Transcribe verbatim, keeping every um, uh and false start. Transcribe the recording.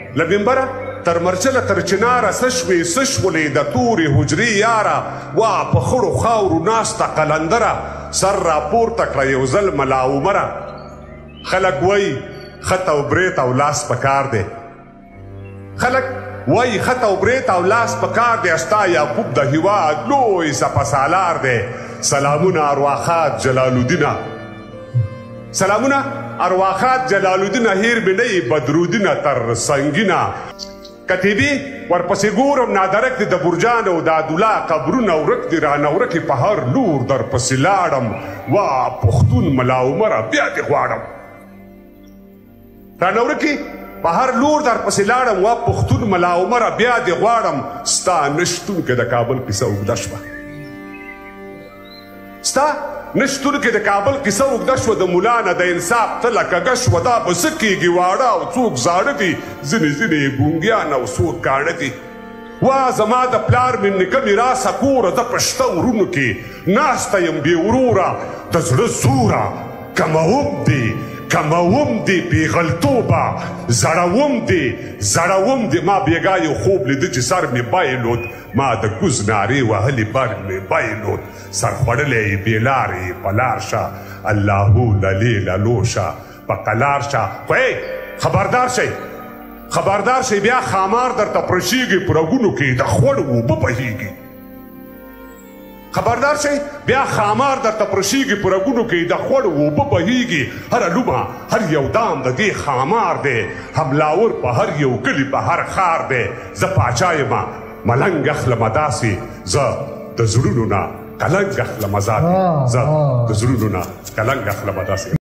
له منبره تر مرچله تر چناره څه شوې څه شولې د تورې حجرې یاره وا په خړو خاورو ناسته قلندره سر راپورته کړه یو ځل ملا عمره خلک وایي خط او بریت او لاس په کار دی خلک وایي خط او بریت او لاس په کار دی ستا یعقوب د هېواد لوی سپهسالار دی سلامونه ارواخات جلال الدینه سلامونه ارواخات جلال الدینه هیر مې نه یي بدرودینه تر سنګینه کتیبي ورپسې ګورم نادرک دي د برجان او د عدالله قبرونه ورک دي رانه ورکې په هر لور درپسې لاړم وا پښتون ملا عمره بیا دې غواړم رانه ورکې په هر لور درپسې لاړم وا پښتون ملا عمره بیا دې غواړم ستا نشتون کې د کابل کیسه اوږده شوه ستا نشتون کې د کابل کیسه اوږده شوه د ملا نه د انصاف تله کږه شوه دا به څه کېږي واړه او څوک زاړه دي ځینې ځینې ګونګیان او څوک کاڼه دي وا زما د پلار مې نیکه میراثه کوره زه په شته ورونو کې ناسته یم بې وروره د زړه زوره کموم دي کموم دی پیغلتوبه زړوم دی زړوم دی ما بېګا یو خوب لیده چې سر مې بایلود ما د کوز نارې وهلې بر مې بایلود سر خوړلی یې بې لارې په لار شه اللهو للې للو شه په قلار شه خو خبردار شئ خبردار شئ بیا خامار درته پرشیږي په رګونو کې د خوړ اوبه بهیږي خبردار شئ بیا خامار درته پرشیږي په رګونو کې د خوړ اوبه بهیږي هره لومه هر یو دام د دې خامار دی حملاور په هر یو کلي په هر ښار دی زه پاچا یمه ملنګ اخلمه داسې زه د زړونو نه کلنګ اخلمه ذاتې زه د زړونو نه کلنګ اخلمه داسې